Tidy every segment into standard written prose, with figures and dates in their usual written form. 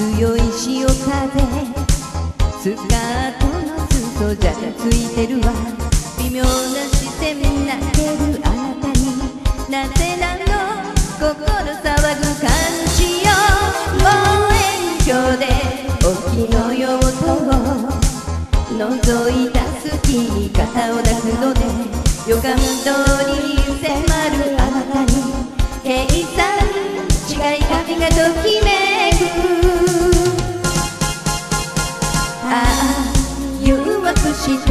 強い潮風、スカートの裾じゃついてるわ。微妙な視線投げるあなたに、なぜなの心騒ぐ感じよ。望遠鏡で沖の用途を覗いた隙に肩を抱くので、予感通りに迫るあなたに計算違い髪がときめく。ああ誘惑して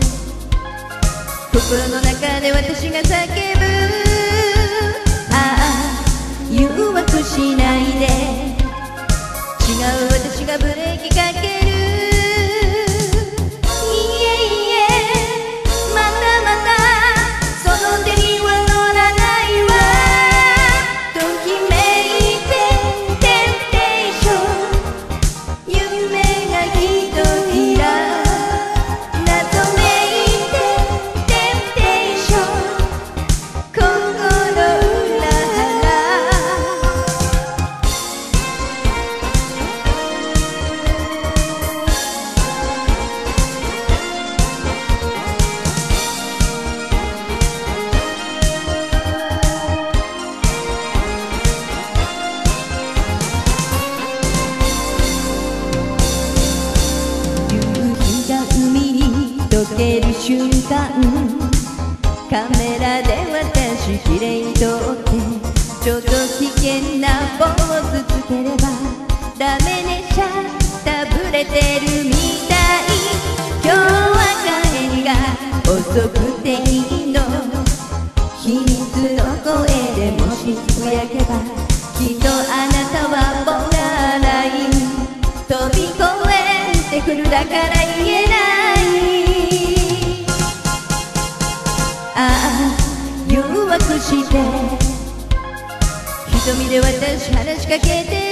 心の中で私が叫ぶ。ああ誘惑しないで、違う私がブレーキかける。溶ける瞬間、カメラで私きれいに撮って、ちょっと危険なポーズつければダメね、シャッターぶれてるみたい。今日は帰りが遅くていいの、秘密の声でもしつぶやけば、きっとあなたはボーダーライン飛び越えてくる、だから言えない。ああ誘惑して瞳で私話しかけて